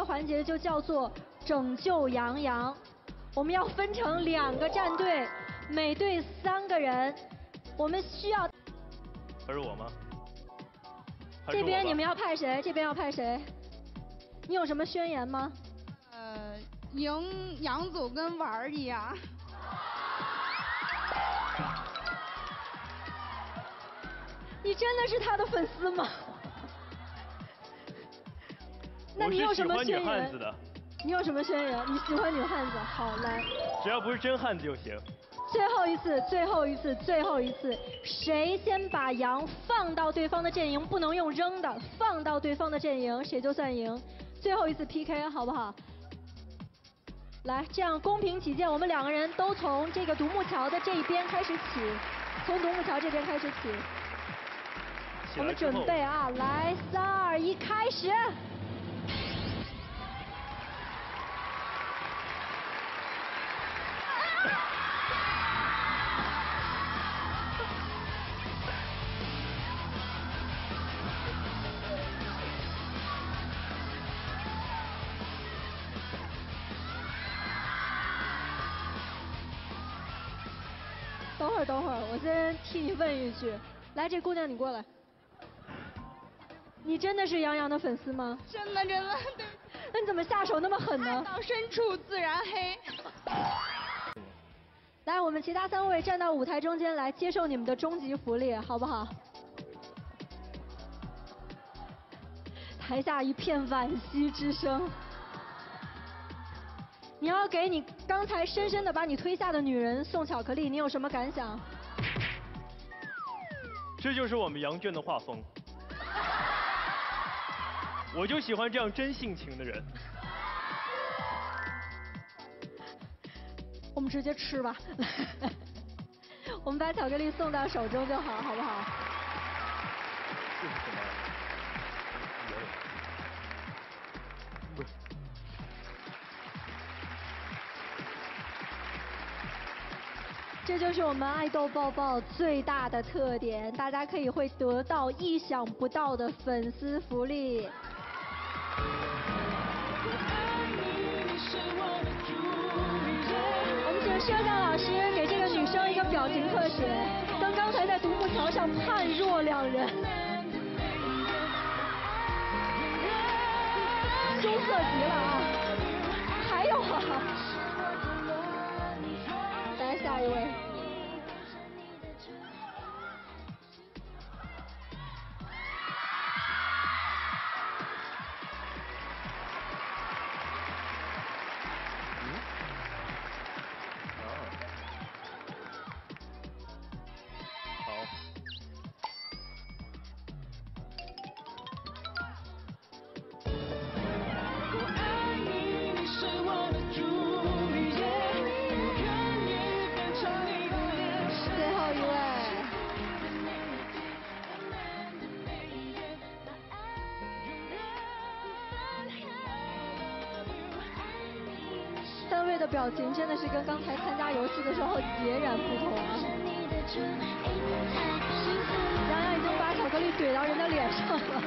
个环节就叫做拯救杨洋，我们要分成2个战队，每队3个人，我们需要。 还是我吗？ 这边你们要派谁？这边要派谁？你有什么宣言吗？ 赢杨总跟玩儿一样。 你真的是他的粉丝吗？那你有什么宣言？ 我是喜欢女汉子的。 你有什么宣言？你喜欢女汉子？好，来。 只要不是真汉子就行。 最后一次，最后一次，最后一次，谁先把羊放到对方的阵营，不能用扔的，放到对方的阵营，谁就算赢。最后一次 PK 好不好？来，这样公平起见，我们2个人都从这个独木桥的这一边开始起，从独木桥这边开始起。我们准备啊，来，3、2、1，开始。等会儿，我先替你问一句，来，这姑娘你过来，你真的是杨洋的粉丝吗？ 真的，对。 那你怎么下手那么狠呢？ 爱到深处自然黑。 来，我们其他3位站到舞台中间来接受你们的终极福利，好不好？台下一片惋惜之声。你要给你刚才深深的把你推下的女人送巧克力，你有什么感想？ 这就是我们杨震的画风，我就喜欢这样真性情的人。 我们直接吃吧，我们把巧克力送到手中就好，好不好？ 这是什么？不是。 这就是我们爱豆抱抱最大的特点，大家可以会得到意想不到的粉丝福利。我们请摄像老师给这个女生一个表情特写，跟刚才在独木桥上判若两人，羞涩极了啊！还有啊，来下一位。3位的表情真的是跟刚才参加游戏的时候截然不同啊！杨洋已经把巧克力怼到人的脸上了。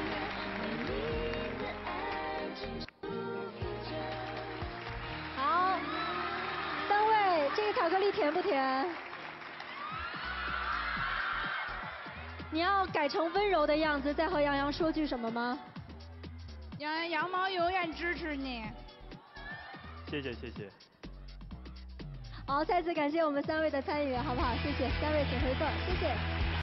好，3位，这个巧克力甜不甜？你要改成温柔的样子，再和杨洋说句什么吗？ 羊毛永远支持你。 谢谢谢谢。 好，再次感谢我们3位的参与，好不好？谢谢，3位请回座，谢谢。